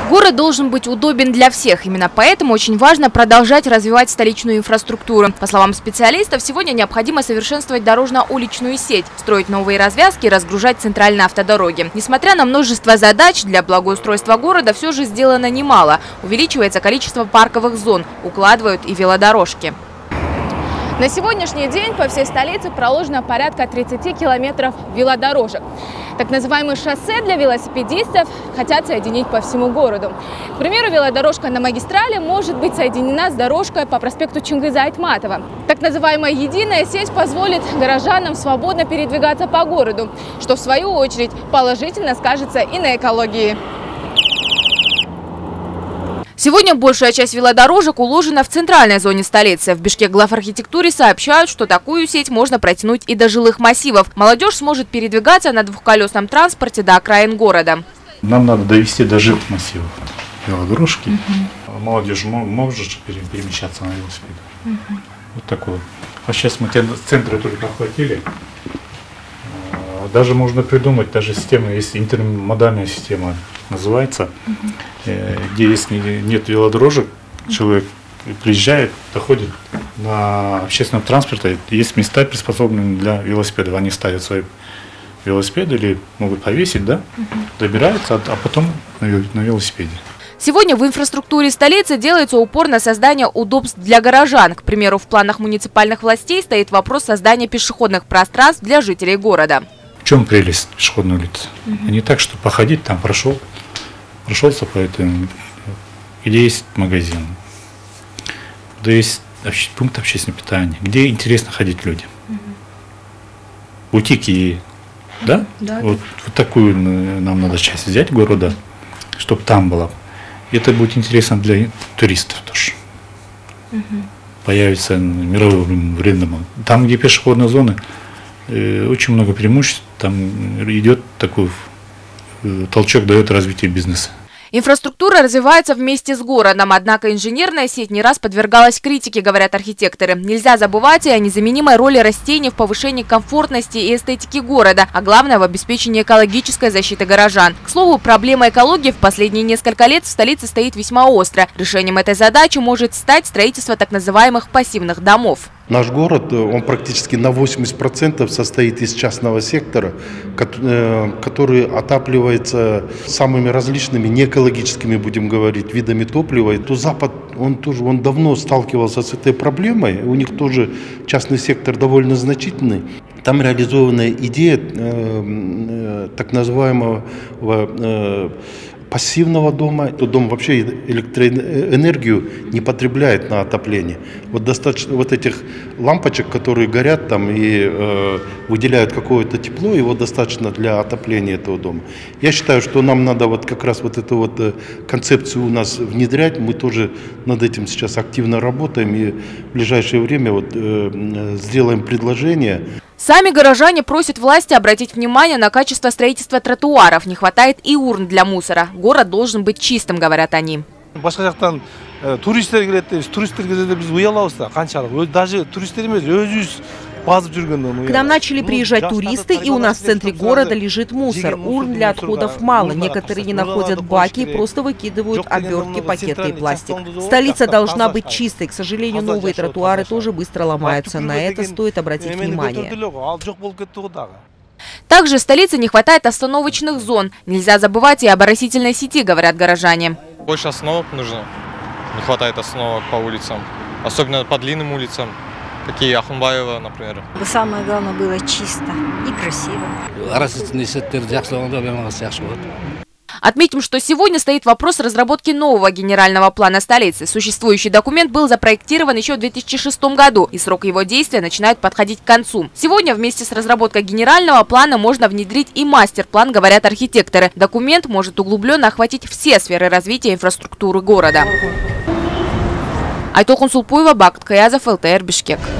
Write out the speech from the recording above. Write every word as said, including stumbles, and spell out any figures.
Город должен быть удобен для всех. Именно поэтому очень важно продолжать развивать столичную инфраструктуру. По словам специалистов, сегодня необходимо совершенствовать дорожно-уличную сеть, строить новые развязки и разгружать центральные автодороги. Несмотря на множество задач, для благоустройства города все же сделано немало. Увеличивается количество парковых зон, укладывают и велодорожки. На сегодняшний день по всей столице проложено порядка тридцати километров велодорожек. Так называемые шоссе для велосипедистов хотят соединить по всему городу. К примеру, велодорожка на магистрали может быть соединена с дорожкой по проспекту Чингиза Айтматова. Так называемая единая сеть позволит горожанам свободно передвигаться по городу, что в свою очередь положительно скажется и на экологии. Сегодня большая часть велодорожек уложена в центральной зоне столицы. В Бишкек-главархитектуре сообщают, что такую сеть можно протянуть и до жилых массивов. Молодежь сможет передвигаться на двухколесном транспорте до окраин города. Нам надо довести до жилых массивов велодорожки. Угу. Молодежь может перемещаться на велосипеде. Угу. Вот такое. А сейчас мы центры только охватили. Даже можно придумать, даже система, есть интермодальная система, называется, uh-huh. где если нет велодорожек, человек приезжает, доходит на общественном транспорте, есть места, приспособленные для велосипедов, они ставят свои велосипеды или могут повесить, да, uh-huh. добираются, а потом на велосипеде. Сегодня в инфраструктуре столицы делается упор на создание удобств для горожан. К примеру, в планах муниципальных властей стоит вопрос создания пешеходных пространств для жителей города. В чем прелесть пешеходной улицы? Mm-hmm. Не так, что походить там, прошел, прошелся по этому, где есть магазин, где есть обще, пункт общественного питания, где интересно ходить людям. Mm-hmm. Бутики, да? Да, вот, да. Вот такую нам надо часть взять города, чтобы там было. И это будет интересно для туристов тоже. Mm-hmm. Появится мировой бренд. Там, где пешеходные зоны, очень много преимуществ, там идет такой толчок, дает развитие бизнеса. Инфраструктура развивается вместе с городом, однако инженерная сеть не раз подвергалась критике, говорят архитекторы. Нельзя забывать и о незаменимой роли растений в повышении комфортности и эстетики города, а главное в обеспечении экологической защиты горожан. К слову, проблема экологии в последние несколько лет в столице стоит весьма остро. Решением этой задачи может стать строительство так называемых пассивных домов. Наш город, он практически на восемьдесят процентов состоит из частного сектора, который отапливается самыми различными, неэкологическими, будем говорить, видами топлива. И то Запад, он тоже, он давно сталкивался с этой проблемой, у них тоже частный сектор довольно значительный. Там реализована идея э, так называемого э, пассивного дома. То дом вообще электроэнергию не потребляет на отопление. Вот достаточно вот этих лампочек, которые горят там и э, выделяют какое-то тепло, его достаточно для отопления этого дома. Я считаю, что нам надо вот как раз вот эту вот э, концепцию у нас внедрять. Мы тоже над этим сейчас активно работаем и в ближайшее время вот, э, сделаем предложение. Сами горожане просят власти обратить внимание на качество строительства тротуаров. Не хватает и урн для мусора. Город должен быть чистым, говорят они. К нам начали приезжать туристы, и у нас в центре города лежит мусор. Урн для отходов мало. Некоторые не находят баки и просто выкидывают обертки, пакеты и пластик. Столица должна быть чистой. К сожалению, новые тротуары тоже быстро ломаются. На это стоит обратить внимание. Также в столице не хватает остановочных зон. Нельзя забывать и об оросительной сети, говорят горожане. Больше остановок нужно. Не хватает остановок по улицам. Особенно по длинным улицам. Такие Ахунбаева, например. Самое главное было чисто и красиво. Отметим, что сегодня стоит вопрос разработки нового генерального плана столицы. Существующий документ был запроектирован еще в две тысячи шестом году, и срок его действия начинает подходить к концу. Сегодня вместе с разработкой генерального плана можно внедрить и мастер-план, говорят архитекторы. Документ может углубленно охватить все сферы развития инфраструктуры города. Айтолкун Сулпуева, Бакыт Каязов, эл тэ эр Бишкек.